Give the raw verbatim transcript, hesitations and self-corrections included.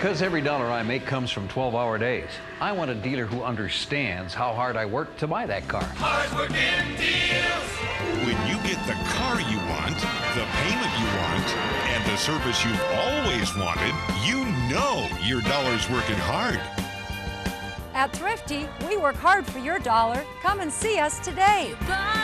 Because every dollar I make comes from twelve hour days, I want a dealer who understands how hard I work to buy that car. Hard-working deals. When you get the car you want, the payment you want, and the service you've always wanted, you know your dollar's working hard. At Thrifty, we work hard for your dollar. Come and see us today. Buy